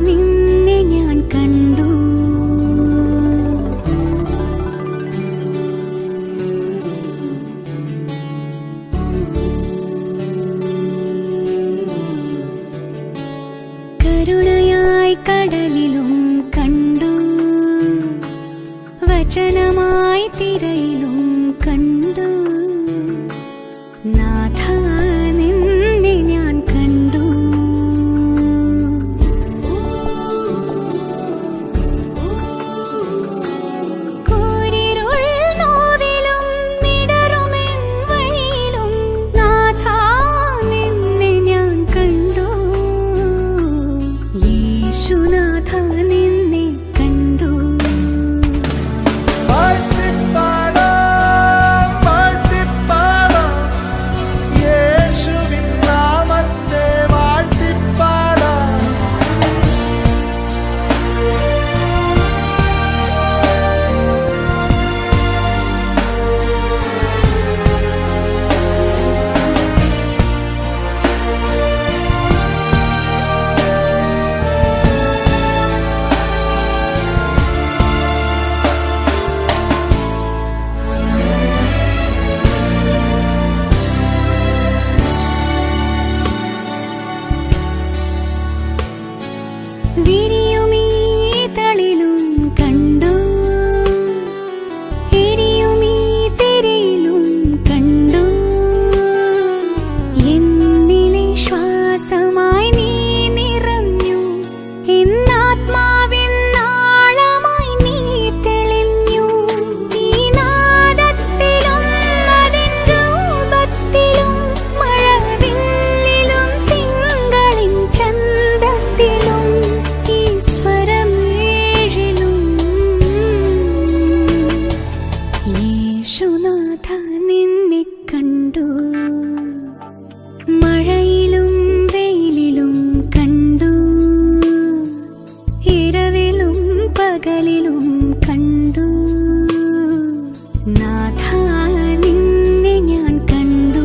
നിന്നെ ഞാൻ കണ്ടു. കരുണയായി കടലിലും കണ്ടു, വചനമായി തിരയിലും കണ്ടു. നാഥ നിന്നെ ഞാൻ കണ്ടു. കൂരിരുൾ നോവിലും നിടറുമെൻ വഴിയിലും നാഥ നിന്നെ ഞാൻ കണ്ടു. യേശുനാഥ നിന്നെ കണ്ടു. വിരിയുമീ തളിലും കണ്ടു, എരിയുമീ തിരയിലും കണ്ടു. എന്നിലെ ശ്വാസമായി നീ നിറഞ്ഞു, എന്നാത്മാവിൻ ആഴമായി നീ തെളിഞ്ഞു. ഈ നാദത്തിലും അതിൻ രൂപത്തിലും മഴവില്ലിലും തിങ്കളിൻ ചന്തത്തിലും യേശുനാഥ നിന്നെ കണ്ടു. മഴയിലും വെയിലിലും കണ്ടു, ഇരവിലും പകലിലും കണ്ടു. നാഥ നിന്നെ ഞാൻ കണ്ടു.